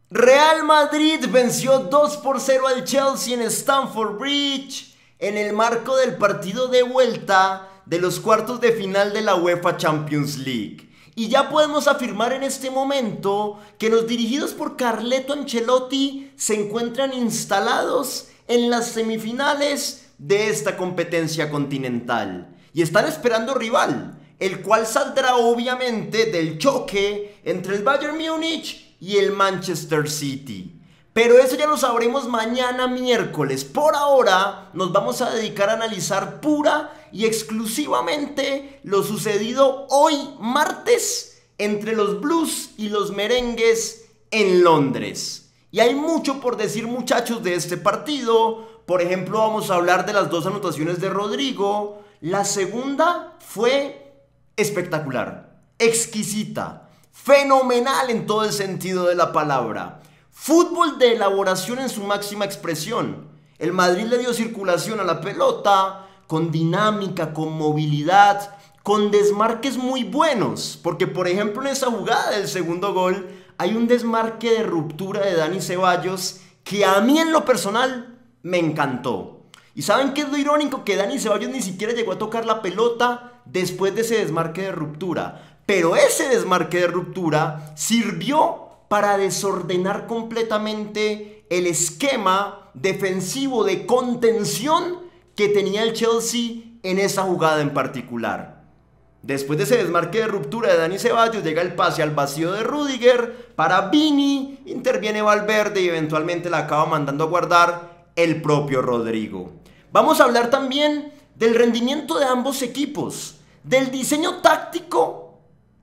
Real Madrid venció 2-0 al Chelsea en Stamford Bridge en el marco del partido de vuelta de los cuartos de final de la UEFA Champions League. Y ya podemos afirmar en este momento que los dirigidos por Carleto Ancelotti se encuentran instalados en las semifinales de esta competencia continental. Y están esperando rival, el cual saldrá obviamente del choque entre el Bayern Múnich y el Manchester City. Pero eso ya lo sabremos mañana miércoles. Por ahora nos vamos a dedicar a analizar pura y exclusivamente lo sucedido hoy martes entre los Blues y los Merengues en Londres. Y hay mucho por decir, muchachos, de este partido. Por ejemplo, vamos a hablar de las dos anotaciones de Rodrigo. La segunda fue espectacular, exquisita, fenomenal en todo el sentido de la palabra. Fútbol de elaboración en su máxima expresión. El Madrid le dio circulación a la pelota, con dinámica, con movilidad, con desmarques muy buenos. Porque, por ejemplo, en esa jugada del segundo gol, hay un desmarque de ruptura de Dani Ceballos que a mí en lo personal me encantó. ¿Y saben qué es lo irónico? Que Dani Ceballos ni siquiera llegó a tocar la pelota después de ese desmarque de ruptura. Pero ese desmarque de ruptura sirvió para desordenar completamente el esquema defensivo de contención que tenía el Chelsea en esa jugada en particular. Después de ese desmarque de ruptura de Dani Ceballos, llega el pase al vacío de Rudiger para Vini, interviene Valverde y eventualmente la acaba mandando a guardar el propio Rodrigo. Vamos a hablar también del rendimiento de ambos equipos, del diseño táctico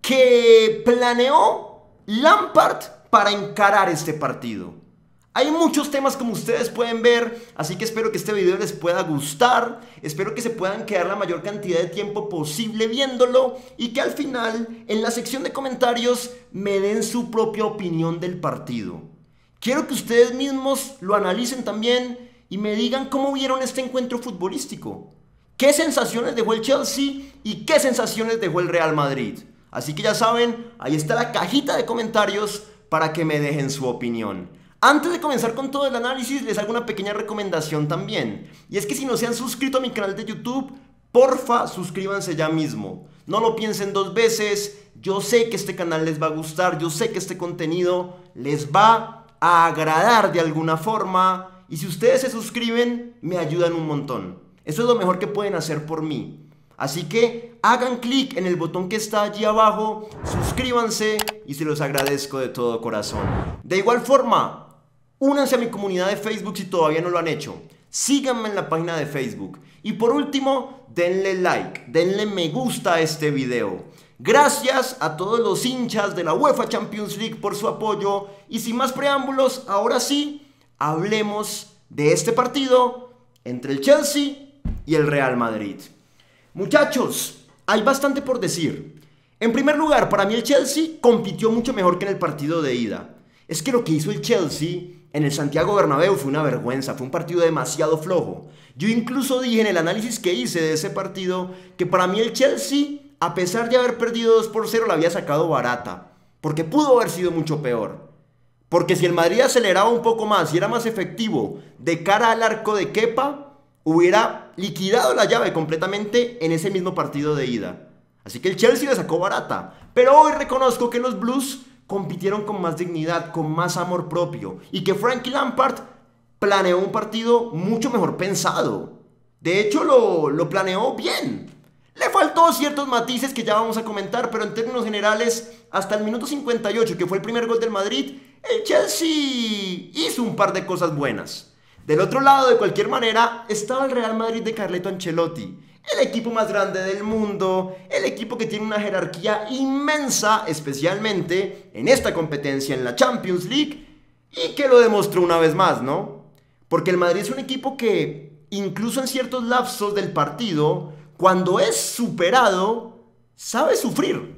que planeó Lampard para encarar este partido. Hay muchos temas como ustedes pueden ver, así que espero que este video les pueda gustar, espero que se puedan quedar la mayor cantidad de tiempo posible viéndolo y que al final, en la sección de comentarios, me den su propia opinión del partido. Quiero que ustedes mismos lo analicen también y me digan cómo vieron este encuentro futbolístico. ¿Qué sensaciones dejó el Chelsea y qué sensaciones dejó el Real Madrid? Así que ya saben, ahí está la cajita de comentarios para que me dejen su opinión. Antes de comenzar con todo el análisis, les hago una pequeña recomendación también. Y es que si no se han suscrito a mi canal de YouTube, porfa, suscríbanse ya mismo. No lo piensen dos veces. Yo sé que este canal les va a gustar, yo sé que este contenido les va a agradar de alguna forma. Y si ustedes se suscriben, me ayudan un montón. Eso es lo mejor que pueden hacer por mí. Así que hagan clic en el botón que está allí abajo, suscríbanse y se los agradezco de todo corazón. De igual forma, únanse a mi comunidad de Facebook si todavía no lo han hecho. Síganme en la página de Facebook. Y por último, denle like, denle me gusta a este video. Gracias a todos los hinchas de la UEFA Champions League por su apoyo. Y sin más preámbulos, ahora sí, hablemos de este partido entre el Chelsea y el Real Madrid. Muchachos, hay bastante por decir. En primer lugar, para mí el Chelsea compitió mucho mejor que en el partido de ida. Es que lo que hizo el Chelsea en el Santiago Bernabéu fue una vergüenza, fue un partido demasiado flojo. Yo incluso dije en el análisis que hice de ese partido que para mí el Chelsea, a pesar de haber perdido 2-0, la había sacado barata. Porque pudo haber sido mucho peor. Porque si el Madrid aceleraba un poco más y era más efectivo de cara al arco de Kepa, hubiera liquidado la llave completamente en ese mismo partido de ida. Así que el Chelsea la sacó barata. Pero hoy reconozco que los Blues compitieron con más dignidad, con más amor propio. Y que Frank Lampard planeó un partido mucho mejor pensado. De hecho, lo planeó bien. Le faltó ciertos matices que ya vamos a comentar, pero en términos generales, hasta el minuto 58, que fue el primer gol del Madrid, el Chelsea hizo un par de cosas buenas. Del otro lado, de cualquier manera, estaba el Real Madrid de Carleto Ancelotti, el equipo más grande del mundo, el equipo que tiene una jerarquía inmensa, especialmente en esta competencia en la Champions League, y que lo demostró una vez más, ¿no? Porque el Madrid es un equipo que, incluso en ciertos lapsos del partido, cuando es superado, sabe sufrir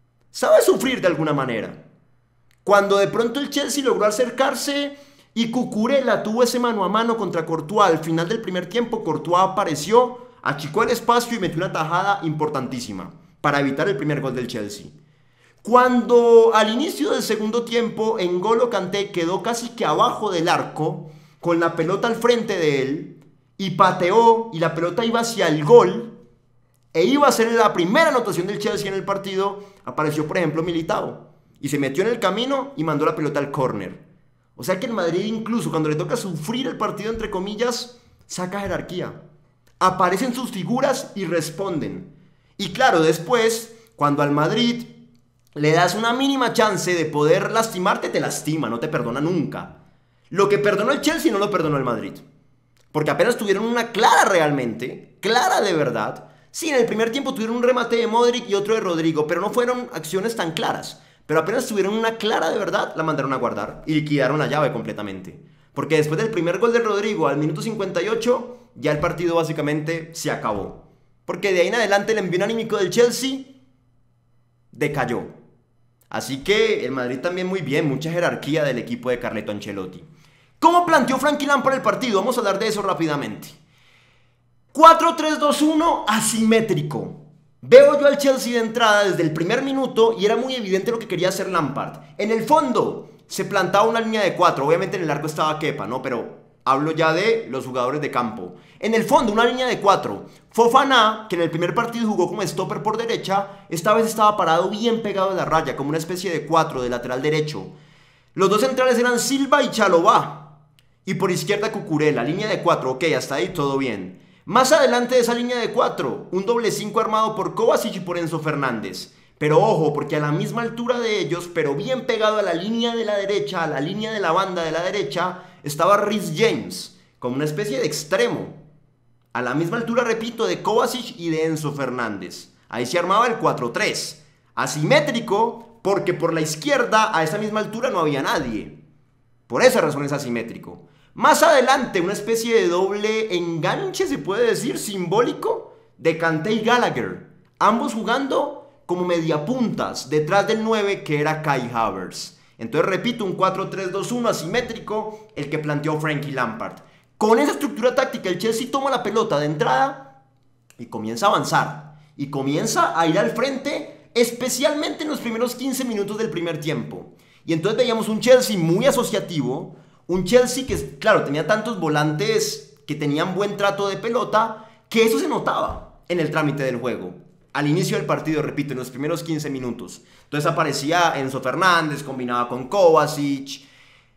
de alguna manera. Cuando de pronto el Chelsea logró acercarse y Cucurella tuvo ese mano a mano contra Courtois al final del primer tiempo, Courtois apareció, achicó el espacio y metió una tajada importantísima para evitar el primer gol del Chelsea. Cuando al inicio del segundo tiempo N'Golo Kanté quedó casi que abajo del arco, con la pelota al frente de él, y pateó y la pelota iba hacia el gol, e iba a ser la primera anotación del Chelsea en el partido, apareció por ejemplo Militao, y se metió en el camino y mandó la pelota al córner. O sea que el Madrid, incluso cuando le toca sufrir el partido entre comillas, saca jerarquía. Aparecen sus figuras y responden. Y claro, después, cuando al Madrid le das una mínima chance de poder lastimarte, te lastima, no te perdona nunca. Lo que perdonó el Chelsea no lo perdonó el Madrid. Porque apenas tuvieron una clara realmente, clara de verdad. Sí, en el primer tiempo tuvieron un remate de Modric y otro de Rodrigo, pero no fueron acciones tan claras. Pero apenas tuvieron una clara de verdad, la mandaron a guardar y liquidaron la llave completamente. Porque después del primer gol de Rodrigo al minuto 58, ya el partido básicamente se acabó. Porque de ahí en adelante el envío anímico del Chelsea decayó. Así que el Madrid también muy bien, mucha jerarquía del equipo de Carleto Ancelotti. ¿Cómo planteó Frankie Lampard el partido? Vamos a hablar de eso rápidamente. 4-3-2-1 asimétrico. Veo yo al Chelsea de entrada desde el primer minuto y era muy evidente lo que quería hacer Lampard. En el fondo se plantaba una línea de 4, obviamente en el arco estaba Kepa, ¿no? Pero hablo ya de los jugadores de campo. En el fondo una línea de 4. Fofana, que en el primer partido jugó como stopper por derecha, esta vez estaba parado bien pegado de la raya, como una especie de 4 de lateral derecho. Los dos centrales eran Silva y Chalobah. Y por izquierda Cucurella, línea de 4, ok, hasta ahí todo bien. Más adelante de esa línea de 4, un doble 5 armado por Kovacic y por Enzo Fernández. Pero ojo, porque a la misma altura de ellos, pero bien pegado a la línea de la derecha, a la línea de la banda de la derecha, estaba Reece James, como una especie de extremo. A la misma altura, repito, de Kovacic y de Enzo Fernández. Ahí se armaba el 4-3. Asimétrico, porque por la izquierda, a esa misma altura, no había nadie. Por esa razón es asimétrico. Más adelante, una especie de doble enganche, se puede decir, simbólico, de Kanté y Gallagher. Ambos jugando como mediapuntas, detrás del 9 que era Kai Havertz. Entonces, repito, un 4-3-2-1 asimétrico, el que planteó Frankie Lampard. Con esa estructura táctica, el Chelsea toma la pelota de entrada y comienza a avanzar. Y comienza a ir al frente, especialmente en los primeros 15 minutos del primer tiempo. Y entonces veíamos un Chelsea muy asociativo, un Chelsea que, claro, tenía tantos volantes que tenían buen trato de pelota, que eso se notaba en el trámite del juego. Al inicio del partido, repito, en los primeros 15 minutos. Entonces aparecía Enzo Fernández, combinaba con Kovacic,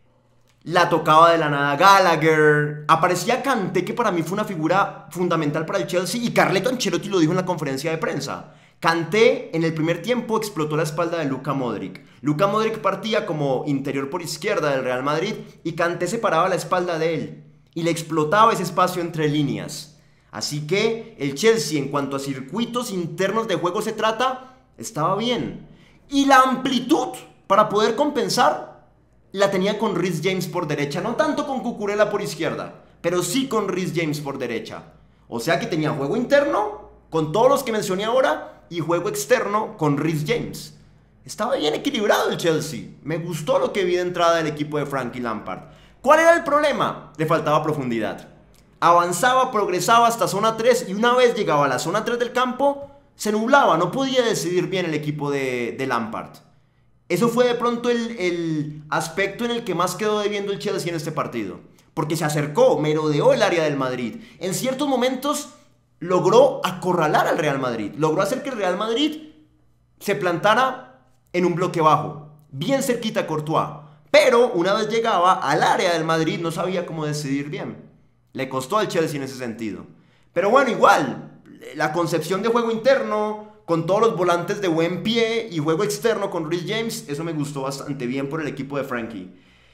la tocaba de la nada Gallagher, aparecía Kanté, que para mí fue una figura fundamental para el Chelsea, y Carleto Ancelotti lo dijo en la conferencia de prensa. Kanté en el primer tiempo explotó la espalda de Luka Modric. Luka Modric partía como interior por izquierda del Real Madrid y Kanté se paraba la espalda de él y le explotaba ese espacio entre líneas. Así que el Chelsea, en cuanto a circuitos internos de juego se trata, estaba bien. Y la amplitud para poder compensar la tenía con Reece James por derecha, no tanto con Cucurella por izquierda, pero sí con Reece James por derecha. O sea que tenía juego interno con todos los que mencioné ahora y juego externo con Reece James. Estaba bien equilibrado el Chelsea. Me gustó lo que vi de entrada del equipo de Frankie Lampard. ¿Cuál era el problema? Le faltaba profundidad. Avanzaba, progresaba hasta zona 3 y una vez llegaba a la zona 3 del campo, se nublaba, no podía decidir bien el equipo de Lampard. Eso fue de pronto el aspecto en el que más quedó debiendo el Chelsea en este partido. Porque se acercó, merodeó el área del Madrid. En ciertos momentos logró acorralar al Real Madrid. Logró hacer que el Real Madrid se plantara en un bloque bajo, bien cerquita a Courtois. Pero una vez llegaba al área del Madrid no sabía cómo decidir bien. Le costó al Chelsea en ese sentido. Pero bueno, igual, la concepción de juego interno, con todos los volantes de buen pie y juego externo con Reece James, eso me gustó bastante bien por el equipo de Frankie.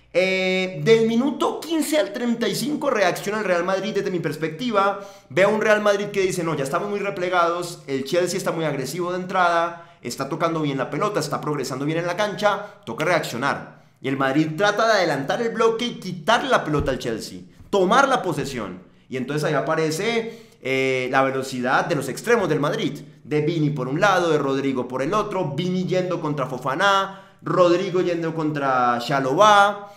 Del minuto 15 al 35 reacciona el Real Madrid desde mi perspectiva. Veo un Real Madrid que dice, no, ya estamos muy replegados, el Chelsea está muy agresivo de entrada, está tocando bien la pelota, está progresando bien en la cancha, toca reaccionar. Y el Madrid trata de adelantar el bloque y quitarle la pelota al Chelsea, tomar la posesión. Y entonces ahí aparece la velocidad de los extremos del Madrid, de Vini por un lado, de Rodrigo por el otro, Vini yendo contra Fofana, Rodrigo yendo contra Chalobah.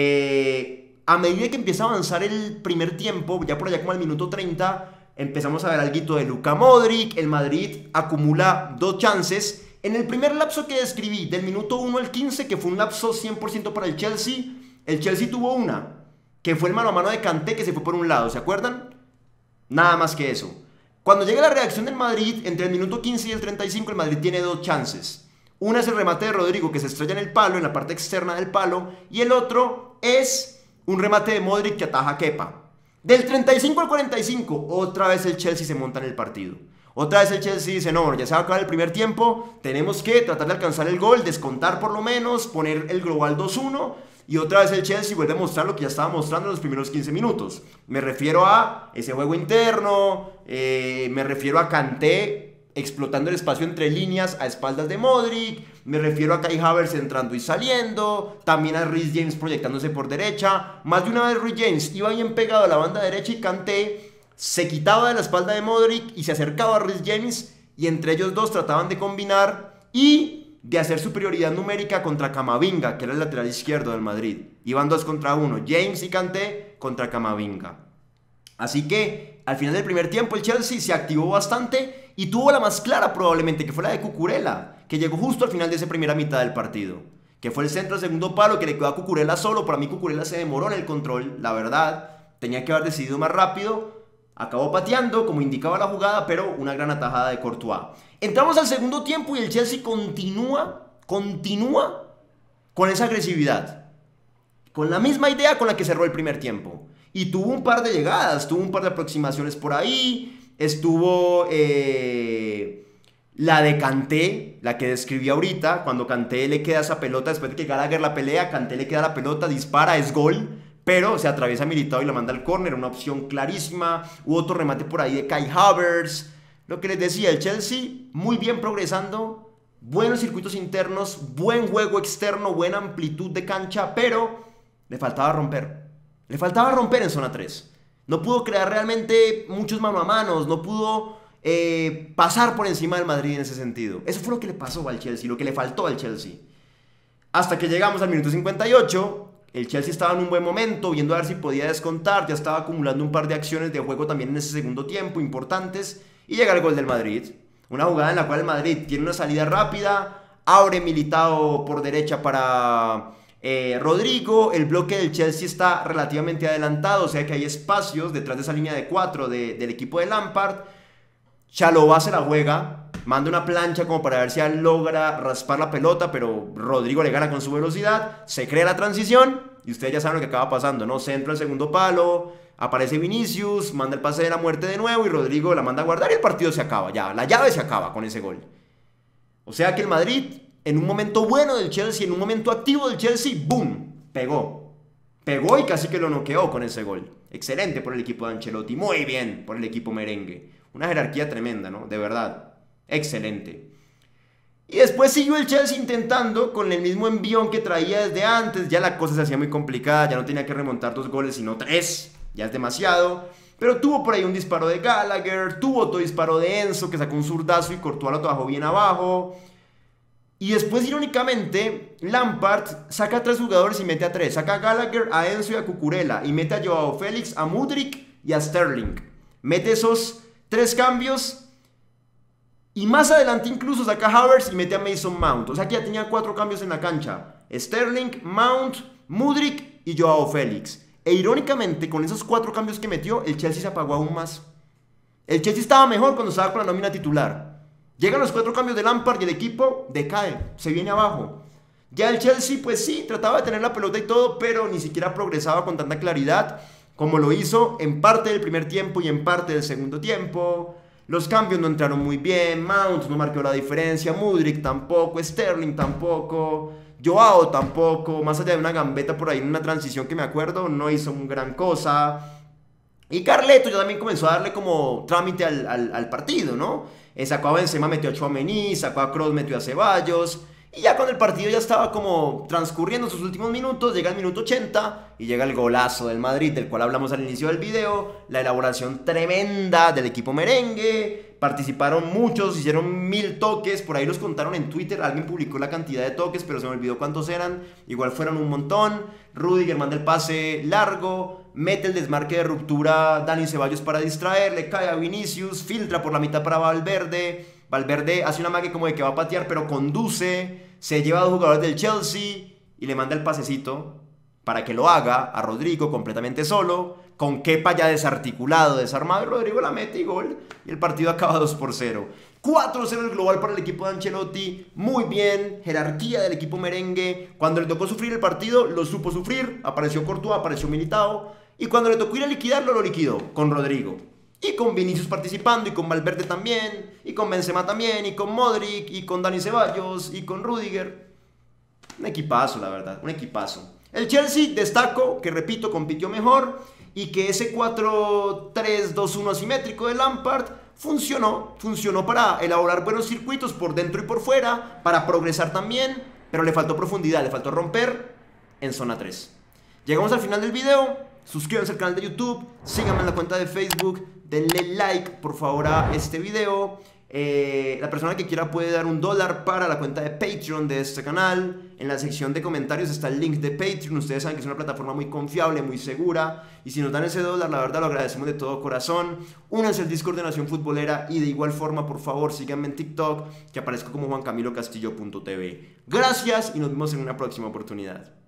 A medida que empieza a avanzar el primer tiempo, ya por allá como al minuto 30, empezamos a ver algo de Luka Modric. El Madrid acumula 2 chances, En el primer lapso que describí, del minuto 1 al 15, que fue un lapso 100% para el Chelsea tuvo una, que fue el mano a mano de Kanté que se fue por un lado, ¿se acuerdan? Nada más que eso. Cuando llega la reacción del Madrid, entre el minuto 15 y el 35, el Madrid tiene dos chances. Una es el remate de Rodrigo que se estrella en el palo, en la parte externa del palo, y el otro es un remate de Modric que ataja a Kepa. Del 35 al 45, otra vez el Chelsea se monta en el partido. Otra vez el Chelsea dice, no, ya se va a acabar el primer tiempo, tenemos que tratar de alcanzar el gol, descontar por lo menos, poner el global 2-1, y otra vez el Chelsea vuelve a mostrar lo que ya estaba mostrando en los primeros 15 minutos. Me refiero a ese juego interno, me refiero a Kanté explotando el espacio entre líneas a espaldas de Modric, me refiero a Kai Havertz entrando y saliendo, también a Reece James proyectándose por derecha. Más de una vez Reece James iba bien pegado a la banda derecha y Kanté se quitaba de la espalda de Modric y se acercaba a Reece James, y entre ellos dos trataban de combinar y de hacer superioridad numérica contra Camavinga, que era el lateral izquierdo del Madrid. Iban 2 contra 1, James y Kanté contra Camavinga. Así que al final del primer tiempo el Chelsea se activó bastante y tuvo la más clara probablemente, que fue la de Cucurella, que llegó justo al final de esa primera mitad del partido, que fue el centro al segundo palo que le quedó a Cucurella solo. Para mí Cucurella se demoró en el control, la verdad, tenía que haber decidido más rápido, acabó pateando como indicaba la jugada, pero una gran atajada de Courtois. Entramos al segundo tiempo y el Chelsea continúa con esa agresividad, con la misma idea con la que cerró el primer tiempo. Y tuvo un par de llegadas, tuvo un par de aproximaciones por ahí. Estuvo la de Kanté, la que describí ahorita, cuando Kanté le queda esa pelota, después de que Gallagher la pelea, Kanté le queda la pelota, dispara, es gol, pero se atraviesa Militao y la manda al córner, una opción clarísima. Hubo otro remate por ahí de Kai Havertz. Lo que les decía, el Chelsea muy bien progresando, buenos circuitos internos, buen juego externo, buena amplitud de cancha, pero le faltaba romper. Le faltaba romper en zona 3. No pudo crear realmente muchos mano a manos. No pudo pasar por encima del Madrid en ese sentido. Eso fue lo que le pasó al Chelsea, lo que le faltó al Chelsea. Hasta que llegamos al minuto 58. El Chelsea estaba en un buen momento, viendo a ver si podía descontar. Ya estaba acumulando un par de acciones de juego también en ese segundo tiempo, importantes. Y llega el gol del Madrid. Una jugada en la cual el Madrid tiene una salida rápida. Abre Militao por derecha para Rodrigo. El bloque del Chelsea está relativamente adelantado, o sea que hay espacios detrás de esa línea de 4 del equipo de Lampard. Chalobah se la juega, manda una plancha como para ver si logra raspar la pelota, pero Rodrigo le gana con su velocidad, se crea la transición y ustedes ya saben lo que acaba pasando, ¿no? Centro al segundo palo, aparece Vinicius, manda el pase de la muerte de nuevo y Rodrigo la manda a guardar y el partido se acaba, ya, la llave se acaba con ese gol. O sea que el Madrid, en un momento bueno del Chelsea, en un momento activo del Chelsea, ¡boom! Pegó y casi que lo noqueó con ese gol. Excelente por el equipo de Ancelotti, muy bien por el equipo merengue. Una jerarquía tremenda, ¿no? De verdad, excelente. Y después siguió el Chelsea intentando con el mismo envión que traía desde antes. Ya la cosa se hacía muy complicada, ya no tenía que remontar 2 goles sino 3, ya es demasiado. Pero tuvo por ahí un disparo de Gallagher, tuvo otro disparo de Enzo que sacó un zurdazo y Courtois lo trabajó bien abajo. Y después, irónicamente, Lampard saca a 3 jugadores y mete a 3. Saca a Gallagher, a Enzo y a Cucurella. Y mete a Joao Félix, a Mudryk y a Sterling. Mete esos 3 cambios. Y más adelante incluso saca a Havertz y mete a Mason Mount. O sea que ya tenía 4 cambios en la cancha. Sterling, Mount, Mudryk y Joao Félix. E irónicamente, con esos 4 cambios que metió, el Chelsea se apagó aún más. El Chelsea estaba mejor cuando estaba con la nómina titular. Llegan los 4 cambios de Lampard y el equipo decae, se viene abajo. Ya el Chelsea, pues sí, trataba de tener la pelota y todo, pero ni siquiera progresaba con tanta claridad como lo hizo en parte del primer tiempo y en parte del segundo tiempo. Los cambios no entraron muy bien, Mount no marcó la diferencia, Mudryk tampoco, Sterling tampoco, Joao tampoco, más allá de una gambeta por ahí en una transición que me acuerdo, no hizo una gran cosa. Y Carleto ya también comenzó a darle como trámite al partido, ¿no? Sacó a Benzema, metió a Tchouaméni, sacó a Kroos, metió a Ceballos. Y ya cuando el partido ya estaba como transcurriendo sus últimos minutos, llega el minuto 80 y llega el golazo del Madrid, del cual hablamos al inicio del video. La elaboración tremenda del equipo merengue. Participaron muchos, hicieron 1000 toques, por ahí los contaron en Twitter. Alguien publicó la cantidad de toques, pero se me olvidó cuántos eran. Igual fueron un montón. Rudiger manda el pase largo, mete el desmarque de ruptura Dani Ceballos para distraer, le cae a Vinicius, filtra por la mitad para Valverde. Valverde hace una magia como de que va a patear, pero conduce, se lleva a dos jugadores del Chelsea y le manda el pasecito para que lo haga a Rodrigo completamente solo, con Kepa ya desarticulado, desarmado, y Rodrigo la mete y gol, y el partido acaba 2-0. 4-0 el global para el equipo de Ancelotti, muy bien, jerarquía del equipo merengue. Cuando le tocó sufrir el partido, lo supo sufrir, apareció Courtois, apareció Militao, y cuando le tocó ir a liquidarlo, lo liquidó con Rodrigo. Y con Vinicius participando, y con Valverde también, y con Benzema también, y con Modric, y con Dani Ceballos, y con Rudiger. Un equipazo, la verdad, un equipazo. El Chelsea, destaco, que repito, compitió mejor, y que ese 4-3-2-1 asimétrico de Lampard funcionó para elaborar buenos circuitos por dentro y por fuera, para progresar también, pero le faltó profundidad, le faltó romper en zona 3. Llegamos al final del video, suscríbanse al canal de YouTube, síganme en la cuenta de Facebook, denle like por favor a este video. La persona que quiera puede dar $1 para la cuenta de Patreon de este canal. En la sección de comentarios está el link de Patreon. Ustedes saben que es una plataforma muy confiable, muy segura. Y si nos dan ese $1, la verdad lo agradecemos de todo corazón. Únanse al Discord de Nación Futbolera. Y de igual forma, por favor, síganme en TikTok, que aparezco como juancamilocastillo.tv. Gracias y nos vemos en una próxima oportunidad.